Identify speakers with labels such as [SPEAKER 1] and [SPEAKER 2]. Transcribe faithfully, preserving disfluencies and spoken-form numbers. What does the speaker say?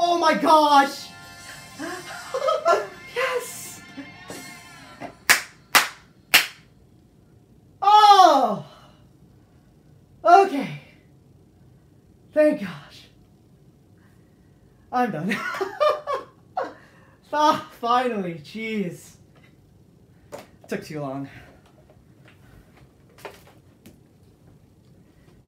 [SPEAKER 1] Oh my gosh! Yes! Oh! Okay. Thank gosh. I'm done. Ah, finally, jeez. Took too long.